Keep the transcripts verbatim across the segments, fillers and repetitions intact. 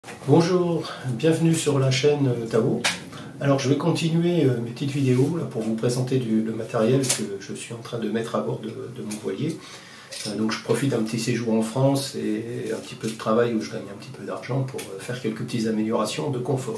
Bonjour, bienvenue sur la chaîne Tao. Alors je vais continuer mes petites vidéos là, pour vous présenter du, le matériel que je suis en train de mettre à bord de, de mon voilier. Euh, donc je profite d'un petit séjour en France et un petit peu de travail où je gagne un petit peu d'argent pour faire quelques petites améliorations de confort.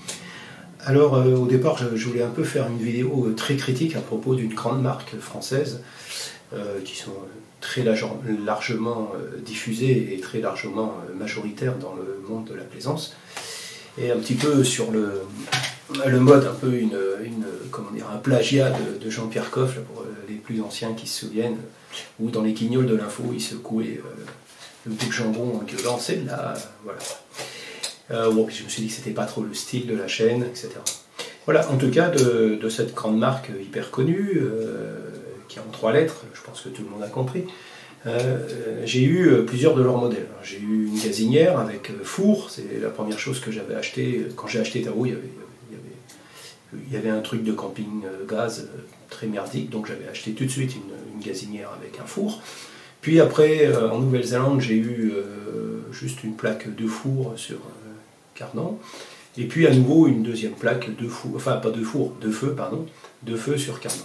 Alors euh, au départ je, je voulais un peu faire une vidéo très critique à propos d'une grande marque française euh, qui sont très largement diffusées et très largement majoritaires dans le monde de la plaisance, et un petit peu sur le, le mode un peu une, une comment dire, un plagiat de, de Jean-Pierre Coff, pour les plus anciens qui se souviennent, où dans les guignols de l'info il secouait euh, le bout de jambon en gueulant « c'est là », voilà. Euh, bon, puis je me suis dit que c'était pas trop le style de la chaîne, et cetera. Voilà, en tout cas de, de cette grande marque hyper connue, euh, qui a en trois lettres, je pense que tout le monde a compris. Euh, j'ai eu plusieurs de leurs modèles. J'ai eu une gazinière avec four, c'est la première chose que j'avais acheté. Quand j'ai acheté Tao, il y avait, il y avait, il y avait un truc de camping gaz très merdique, donc j'avais acheté tout de suite une, une gazinière avec un four. Puis après, en Nouvelle-Zélande, j'ai eu euh, juste une plaque de four sur euh, cardan. Et puis à nouveau une deuxième plaque de four, enfin pas de four, de feu, pardon, de feu sur cardan.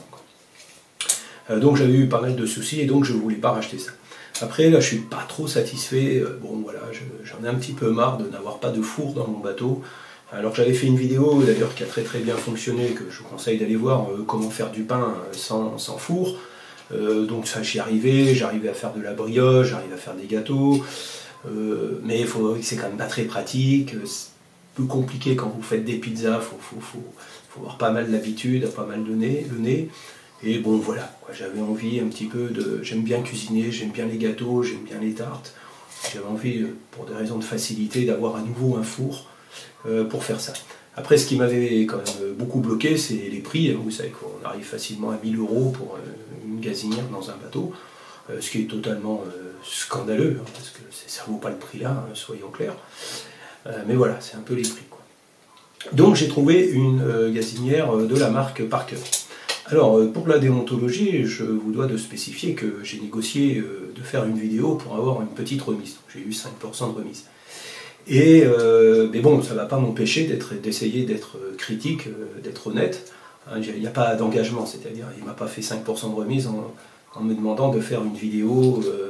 Euh, donc j'avais eu pas mal de soucis et donc je ne voulais pas racheter ça. Après là je suis pas trop satisfait, euh, bon voilà, j'en ai un petit peu marre de n'avoir pas de four dans mon bateau. Alors j'avais fait une vidéo d'ailleurs qui a très très bien fonctionné, que je vous conseille d'aller voir, euh, comment faire du pain sans, sans four. Euh, donc ça j'y arrivais, j'arrivais à faire de la brioche, j'arrivais à faire des gâteaux, euh, mais c'est quand même pas très pratique, c'est peu compliqué quand vous faites des pizzas, il faut, faut, faut, faut avoir pas mal d'habitude, pas mal de nez, le nez. Et bon voilà, j'avais envie un petit peu de... J'aime bien cuisiner, j'aime bien les gâteaux, j'aime bien les tartes. J'avais envie, pour des raisons de facilité, d'avoir à nouveau un four euh, pour faire ça. Après, ce qui m'avait quand même beaucoup bloqué, c'est les prix. Vous savez qu'on arrive facilement à mille euros pour euh, une gazinière dans un bateau, euh, ce qui est totalement euh, scandaleux, hein, parce que ça ne vaut pas le prix là, hein, soyons clairs. Euh, mais voilà, c'est un peu les prix, quoi. Donc j'ai trouvé une euh, gazinière de la marque Parker. Alors, pour la déontologie, je vous dois de spécifier que j'ai négocié de faire une vidéo pour avoir une petite remise. J'ai eu cinq pour cent de remise. Et, euh, mais bon, ça ne va pas m'empêcher d'essayer d'être critique, d'être honnête. Il n'y a pas d'engagement, c'est-à-dire il ne m'a pas fait cinq pour cent de remise en, en me demandant de faire une vidéo euh,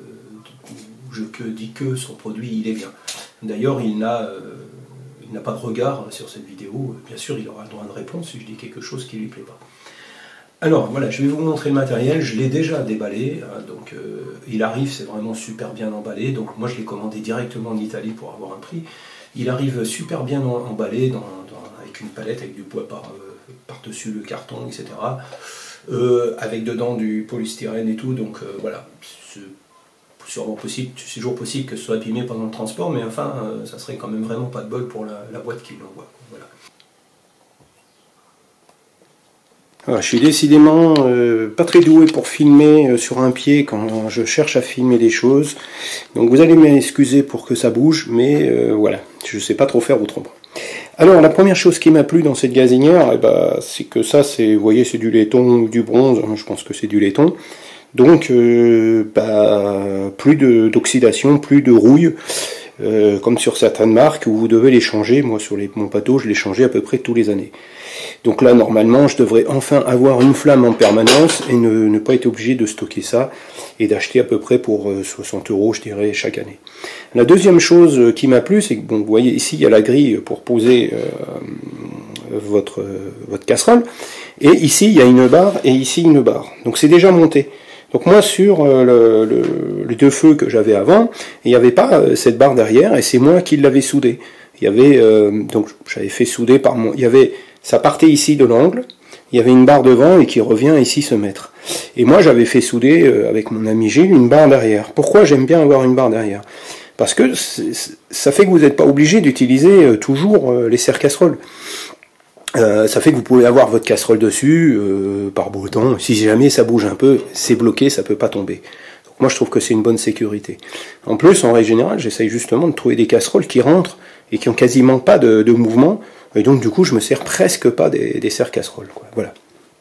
où je que, dis que son produit il est bien. D'ailleurs, il n'a euh, il n'a pas de regard sur cette vidéo. Bien sûr, il aura le droit de répondre si je dis quelque chose qui ne lui plaît pas. Alors voilà, je vais vous montrer le matériel, je l'ai déjà déballé, hein, donc euh, il arrive, c'est vraiment super bien emballé, donc moi je l'ai commandé directement en Italie pour avoir un prix. Il arrive super bien emballé dans, dans, avec une palette, avec du bois par, euh, par-dessus le carton, et cetera. Euh, avec dedans du polystyrène et tout, donc euh, voilà, c'est sûrement possible, c'est toujours possible que ce soit abîmé pendant le transport, mais enfin, euh, ça serait quand même vraiment pas de bol pour la, la boîte qui l'envoie. Voilà. Alors, je suis décidément euh, pas très doué pour filmer euh, sur un pied quand je cherche à filmer des choses. Donc vous allez m'excuser pour que ça bouge, mais euh, voilà, je sais pas trop faire autrement. Alors la première chose qui m'a plu dans cette gazinière, eh ben, c'est que ça, c'est, vous voyez, c'est du laiton ou du bronze, je pense que c'est du laiton. Donc euh, bah, plus d'oxydation, plus de rouille, euh, comme sur certaines marques où vous devez les changer. Moi sur les, mon bateau, je les changeais à peu près tous les années. Donc là, normalement, je devrais enfin avoir une flamme en permanence et ne, ne pas être obligé de stocker ça et d'acheter à peu près pour soixante euros, je dirais, chaque année. La deuxième chose qui m'a plu, c'est que, bon, vous voyez, ici, il y a la grille pour poser euh, votre, euh, votre casserole. Et ici, il y a une barre et ici, une barre. Donc c'est déjà monté. Donc moi, sur euh, le, le, les deux feux que j'avais avant, il n'y avait pas euh, cette barre derrière et c'est moi qui l'avais soudé. Il y avait, euh, donc j'avais fait souder par mon... Il y avait... Ça partait ici de l'angle, il y avait une barre devant et qui revient ici se mettre. Et moi j'avais fait souder euh, avec mon ami Gilles une barre derrière. Pourquoi j'aime bien avoir une barre derrière? Parce que ça fait que vous n'êtes pas obligé d'utiliser euh, toujours euh, les serre-casseroles. Euh, ça fait que vous pouvez avoir votre casserole dessus euh, par beau temps. Si jamais ça bouge un peu, c'est bloqué, ça peut pas tomber. Donc moi je trouve que c'est une bonne sécurité. En plus, en règle générale, j'essaye justement de trouver des casseroles qui rentrent et qui ont quasiment pas de, de mouvement. Et donc du coup je me sers presque pas des, des serre-casseroles, quoi. Voilà.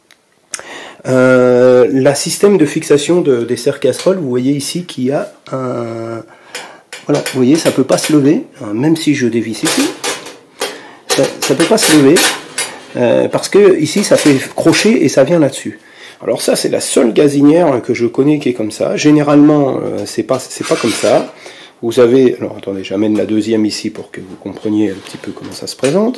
Euh, la système de fixation de, des serre-casseroles, vous voyez ici qu'il y a un, Voilà, vous voyez, ça ne peut pas se lever, hein, même si je dévisse ici, ça ne peut pas se lever, euh, parce que ici ça fait crochet et ça vient là-dessus. Alors ça, c'est la seule gazinière que je connais qui est comme ça. Généralement, euh, c'est pas, c'est pas comme ça. Vous avez, alors attendez, j'amène la deuxième ici pour que vous compreniez un petit peu comment ça se présente.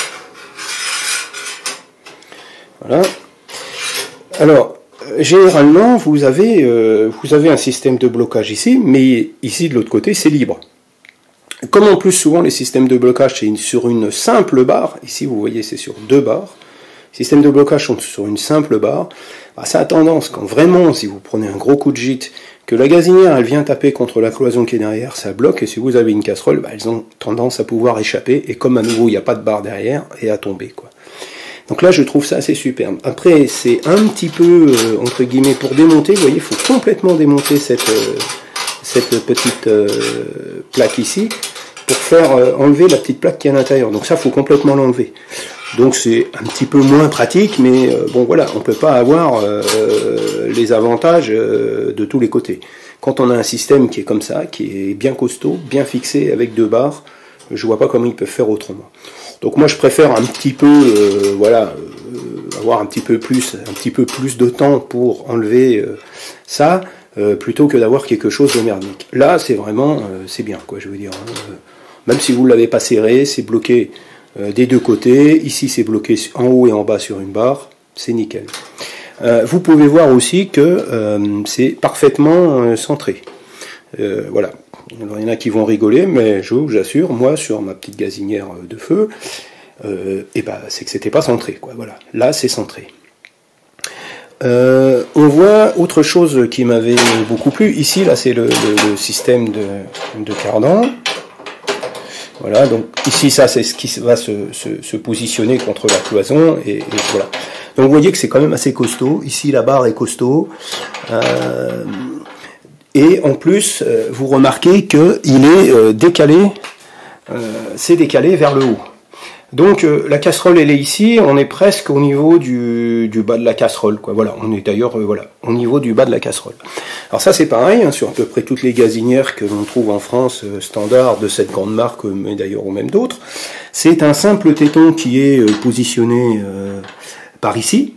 Voilà. Alors, généralement, vous avez, euh, vous avez un système de blocage ici, mais ici, de l'autre côté, c'est libre. Comme en plus, souvent, les systèmes de blocage, c'est sur une simple barre. Ici, vous voyez, c'est sur deux barres. Les systèmes de blocage sont sur une simple barre. Bah, ça a tendance, quand vraiment, si vous prenez un gros coup de gîte, que la gazinière, elle vient taper contre la cloison qui est derrière, ça bloque, et si vous avez une casserole, bah, elles ont tendance à pouvoir échapper, et comme à nouveau, il n'y a pas de barre derrière, et à tomber, quoi. Donc là, je trouve ça assez superbe. Après, c'est un petit peu, euh, entre guillemets, pour démonter, vous voyez, il faut complètement démonter cette, euh, cette petite euh, plaque ici, pour faire euh, enlever la petite plaque qui est à l'intérieur. Donc ça, il faut complètement l'enlever. Donc c'est un petit peu moins pratique, mais euh, bon voilà, on ne peut pas avoir euh, les avantages euh, de tous les côtés. Quand on a un système qui est comme ça, qui est bien costaud, bien fixé, avec deux barres, je vois pas comment ils peuvent faire autrement. Donc moi je préfère un petit peu, euh, voilà, euh, avoir un petit peu plus, un petit peu plus de temps pour enlever euh, ça, euh, plutôt que d'avoir quelque chose de merdique. Là c'est vraiment, euh, c'est bien quoi, je veux dire. Hein, euh, même si vous ne l'avez pas serré, c'est bloqué euh, des deux côtés. Ici c'est bloqué en haut et en bas sur une barre, c'est nickel. Euh, vous pouvez voir aussi que euh, c'est parfaitement euh, centré. Euh, voilà. Alors, il y en a qui vont rigoler, mais je vous assure, moi, sur ma petite gazinière de feu, euh, et ben, c'est que c'était pas centré, quoi. Voilà. Là, c'est centré. Euh, on voit autre chose qui m'avait beaucoup plu. Ici, là, c'est le, le, le système de, de cardan. Voilà. Donc ici, ça, c'est ce qui va se, se, se positionner contre la cloison, et, et voilà. Donc vous voyez que c'est quand même assez costaud. Ici, la barre est costaud. Euh, Et en plus, euh, vous remarquez qu'il est euh, décalé, euh, c'est décalé vers le haut. Donc euh, la casserole, elle est ici, on est presque au niveau du, du bas de la casserole, quoi. Voilà, on est d'ailleurs euh, voilà, au niveau du bas de la casserole. Alors ça c'est pareil, hein, sur à peu près toutes les gazinières que l'on trouve en France, euh, standard de cette grande marque, mais d'ailleurs ou même d'autres. C'est un simple téton qui est euh, positionné euh, par ici.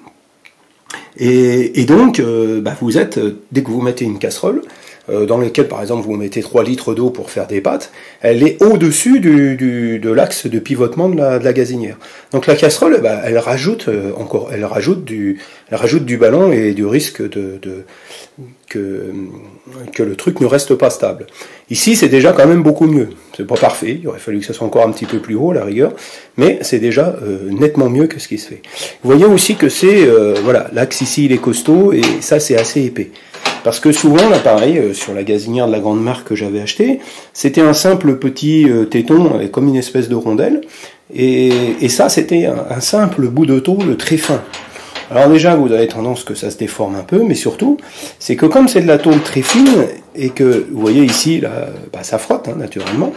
Et, et donc, euh, bah, vous êtes, dès que vous mettez une casserole, euh, dans laquelle, par exemple, vous mettez trois litres d'eau pour faire des pâtes, elle est au-dessus du, du, de l'axe de pivotement de la, de la gazinière. Donc la casserole, bah, elle rajoute euh, encore, elle rajoute du, elle rajoute du ballon et du risque de, de que, que le truc ne reste pas stable. Ici, c'est déjà quand même beaucoup mieux. C'est pas parfait, il aurait fallu que ça soit encore un petit peu plus haut, à la rigueur, mais c'est déjà euh, nettement mieux que ce qui se fait. Vous voyez aussi que c'est, euh, voilà, l'axe ici, il est costaud, et ça, c'est assez épais. Parce que souvent, là, pareil, euh, sur la gazinière de la grande marque que j'avais acheté, c'était un simple petit euh, téton, avec comme une espèce de rondelle, et, et ça, c'était un, un simple bout de tôle très fin. Alors déjà, vous avez tendance que ça se déforme un peu, mais surtout, c'est que comme c'est de la tôle très fine, et que, vous voyez ici, là, bah, ça frotte, hein, naturellement,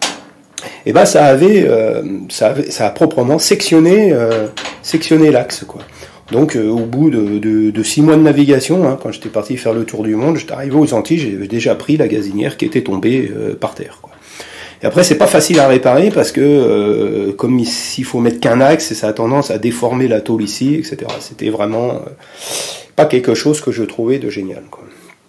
et ben ça avait, euh, ça avait, ça a proprement sectionné, euh, sectionné l'axe, quoi. Donc, euh, au bout de, de, de six mois de navigation, hein, quand j'étais parti faire le tour du monde, j'étais arrivé aux Antilles, j'avais déjà pris la gazinière qui était tombée euh, par terre, quoi. Et après, c'est pas facile à réparer parce que, euh, comme s'il faut mettre qu'un axe, ça a tendance à déformer la tôle ici, et cetera. C'était vraiment euh, pas quelque chose que je trouvais de génial, quoi.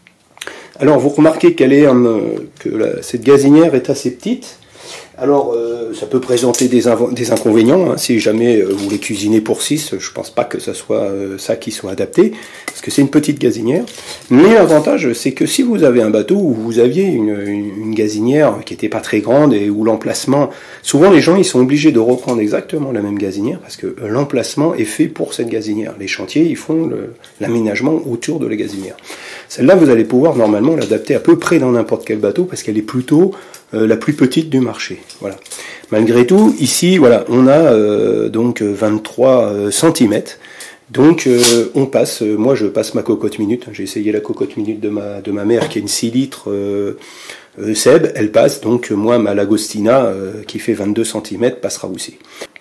Alors, vous remarquez qu'elle est, euh, que la, cette gazinière est assez petite. Alors, euh, ça peut présenter des, des inconvénients, hein, si jamais euh, vous les cuisinez pour six, je pense pas que ça soit euh, ça qui soit adapté, parce que c'est une petite gazinière. Mais l'avantage, c'est que si vous avez un bateau où vous aviez une, une, une gazinière qui était pas très grande et où l'emplacement, souvent les gens ils sont obligés de reprendre exactement la même gazinière parce que euh, l'emplacement est fait pour cette gazinière. Les chantiers ils font l'aménagement autour de la gazinière. Celle-là, vous allez pouvoir normalement l'adapter à peu près dans n'importe quel bateau parce qu'elle est plutôt euh, la plus petite du marché. Voilà. Malgré tout, ici, voilà, on a euh, donc vingt-trois euh, centimètres. Donc euh, on passe, euh, moi je passe ma cocotte minute, j'ai essayé la cocotte minute de ma, de ma mère qui est une six litres euh, euh, Seb, elle passe, donc moi ma Lagostina euh, qui fait vingt-deux centimètres passera aussi.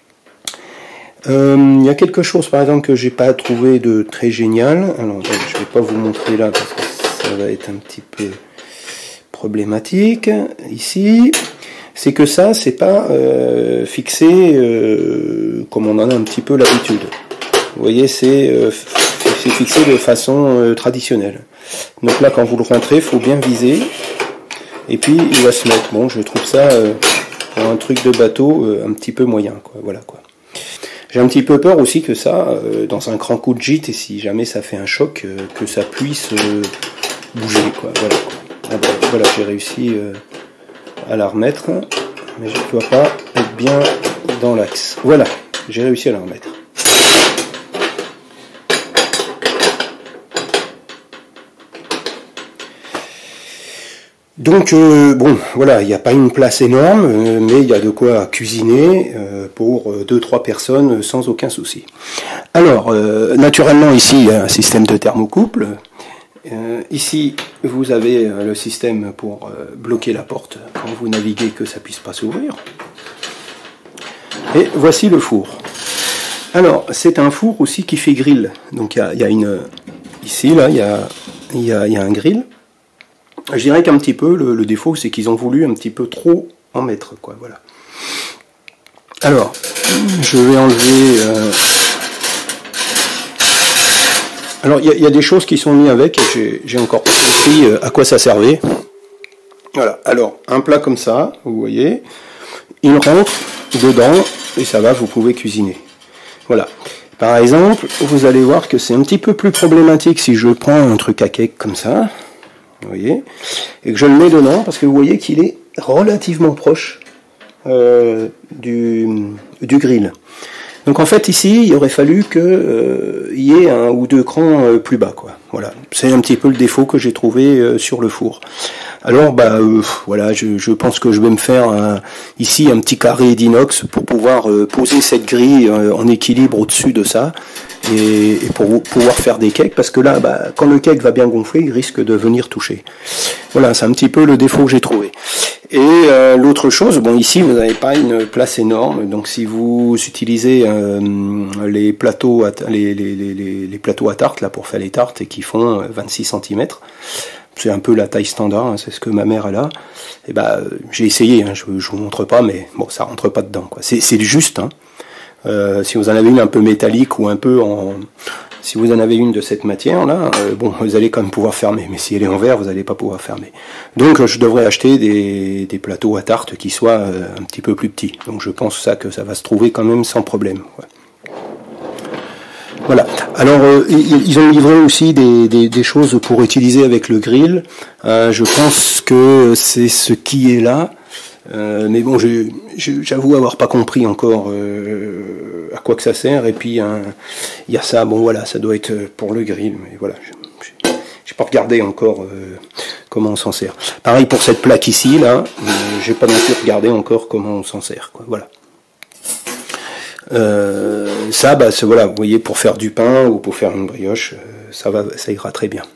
Il euh, y a quelque chose par exemple que j'ai pas trouvé de très génial, alors je vais pas vous montrer là parce que ça va être un petit peu problématique ici, c'est que ça, c'est pas euh, fixé euh, comme on en a un petit peu l'habitude. Vous voyez, c'est euh, fixé de façon euh, traditionnelle. Donc là, quand vous le rentrez, il faut bien viser. Et puis, il va se mettre. Bon, je trouve ça, euh, pour un truc de bateau, euh, un petit peu moyen, quoi. Voilà, quoi. J'ai un petit peu peur aussi que ça, euh, dans un grand coup de gîte, et si jamais ça fait un choc, euh, que ça puisse euh, bouger, quoi. Voilà, quoi. Ah ben, voilà, j'ai réussi euh, à la remettre, mais je ne dois pas être bien dans l'axe. Voilà, j'ai réussi à la remettre. Donc, euh, bon, voilà, il n'y a pas une place énorme, euh, mais il y a de quoi cuisiner euh, pour deux trois personnes sans aucun souci. Alors, euh, naturellement, ici, il y a un système de thermocouple. Euh, ici, vous avez euh, le système pour euh, bloquer la porte quand vous naviguez, que ça puisse pas s'ouvrir. Et voici le four. Alors, c'est un four aussi qui fait grill. Donc, il y a, il y a une... Ici, là, il y a, il y a, il y a un grill. Je dirais qu'un petit peu, le, le défaut, c'est qu'ils ont voulu un petit peu trop en mettre, quoi, voilà. Alors, je vais enlever... Euh... Alors, il y, y a des choses qui sont mises avec, et j'ai encore pas compris euh, à quoi ça servait. Voilà, alors, un plat comme ça, vous voyez, il rentre dedans, et ça va, vous pouvez cuisiner. Voilà. Par exemple, vous allez voir que c'est un petit peu plus problématique si je prends un truc à cake comme ça, vous voyez, et que je le mets dedans, parce que vous voyez qu'il est relativement proche euh, du, du grill. Donc en fait ici, il aurait fallu qu'il euh, y ait un ou deux crans euh, plus bas, quoi. Voilà, c'est un petit peu le défaut que j'ai trouvé euh, sur le four. Alors bah euh, voilà, je, je pense que je vais me faire un, ici un petit carré d'inox pour pouvoir euh, poser cette grille euh, en équilibre au-dessus de ça. Et, et pour pouvoir faire des cakes, parce que là, bah, quand le cake va bien gonfler, il risque de venir toucher. Voilà, c'est un petit peu le défaut que j'ai trouvé. Et euh, l'autre chose, bon, ici, vous n'avez pas une place énorme, donc si vous utilisez euh, les plateaux, à, les, les, les, les plateaux à tarte, là, pour faire les tartes, et qui font vingt-six centimètres, c'est un peu la taille standard, hein, c'est ce que ma mère elle a, et bah, j'ai essayé, hein, je ne vous montre pas, mais bon, ça rentre pas dedans, quoi. C'est, c'est juste, hein. Euh, si vous en avez une un peu métallique ou un peu en... Si vous en avez une de cette matière là, euh, bon, vous allez quand même pouvoir fermer, mais si elle est en verre, vous n'allez pas pouvoir fermer. Donc je devrais acheter des, des plateaux à tarte qui soient euh, un petit peu plus petits. Donc je pense ça que ça va se trouver quand même sans problème. Ouais. Voilà. Alors euh, ils ont livré aussi des, des, des choses pour utiliser avec le grill. Euh, je pense que c'est ce qui est là. Euh, mais bon, je, je, j'avoue avoir pas compris encore euh, à quoi que ça sert. Et puis il hein, y a ça, bon voilà, ça doit être pour le grill. Mais voilà, je n'ai pas regardé encore euh, comment on s'en sert. Pareil pour cette plaque ici, là, euh, j'ai pas non plus regardé encore comment on s'en sert, quoi. Voilà. Euh, ça, bah, c'est, voilà, vous voyez, pour faire du pain ou pour faire une brioche, euh, ça va, ça ira très bien.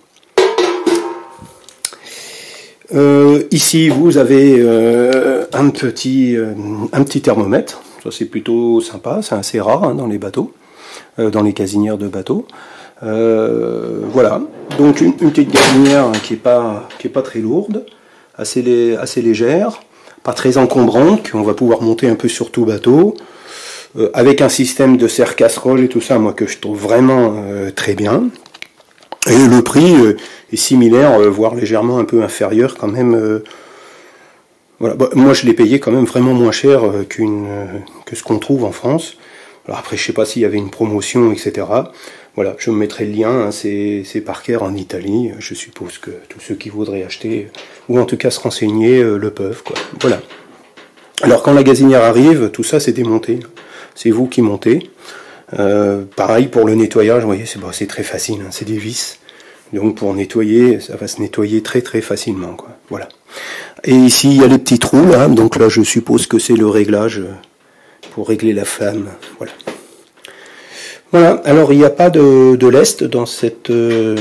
Euh, ici, vous avez euh, un petit, euh, un petit thermomètre. Ça, c'est plutôt sympa. C'est assez rare hein, dans les bateaux, euh, dans les gazinières de bateaux. Euh, voilà. Donc une, une petite gazinière hein, qui est pas, qui est pas très lourde, assez, lé, assez légère, pas très encombrante, qu'on va pouvoir monter un peu sur tout bateau, euh, avec un système de serre-casserole et tout ça, moi que je trouve vraiment euh, très bien. Et le prix euh, est similaire, euh, voire légèrement un peu inférieur quand même. Euh, voilà. Bah, moi je l'ai payé quand même vraiment moins cher euh, qu'une, euh, que ce qu'on trouve en France. Alors après je sais pas s'il y avait une promotion, et cetera. Voilà, je me mettrai le lien, hein, c'est, c'est Parker en Italie. Je suppose que tous ceux qui voudraient acheter, ou en tout cas se renseigner, euh, le peuvent, quoi. Voilà. Alors quand la gazinière arrive, tout ça c'est démonté. C'est vous qui montez. Euh, pareil pour le nettoyage, vous voyez, c'est, bah, c'est très facile, hein, c'est des vis. Donc pour nettoyer, ça va se nettoyer très très facilement, quoi. Voilà. Et ici il y a les petits trous là, donc là je suppose que c'est le réglage pour régler la flamme. Voilà. Voilà. Alors il n'y a pas de, de lest dans cette euh,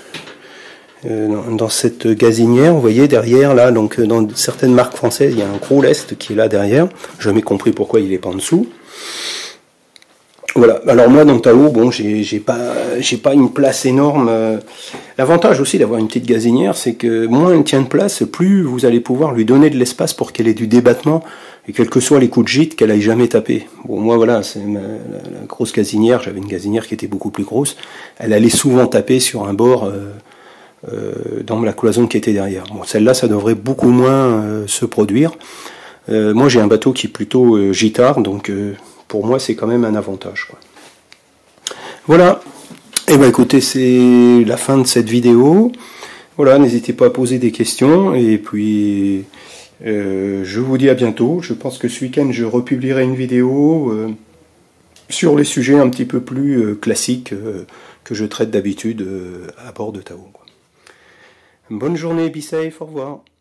dans cette gazinière. Vous voyez derrière là, donc dans certaines marques françaises, il y a un gros lest qui est là derrière. Je n'ai jamais compris pourquoi il n'est pas en dessous. Voilà, alors moi dans Tao, bon, j'ai j'ai pas, j'ai pas une place énorme. L'avantage aussi d'avoir une petite gazinière, c'est que moins elle tient de place, plus vous allez pouvoir lui donner de l'espace pour qu'elle ait du débattement, et quels que soient les coups de gîte, qu'elle aille jamais taper. Bon, moi voilà, c'est la, la grosse gazinière, j'avais une gazinière qui était beaucoup plus grosse, elle allait souvent taper sur un bord euh, euh, dans la cloison qui était derrière. Bon, celle-là, ça devrait beaucoup moins euh, se produire. Euh, moi j'ai un bateau qui est plutôt euh, gitard, donc... Euh, pour moi, c'est quand même un avantage, quoi. Voilà. Et eh ben écoutez, c'est la fin de cette vidéo. Voilà, n'hésitez pas à poser des questions. Et puis, euh, je vous dis à bientôt. Je pense que ce week-end, je republierai une vidéo euh, sur les sujets un petit peu plus euh, classiques euh, que je traite d'habitude euh, à bord de Tao, quoi. Bonne journée, be safe, au revoir.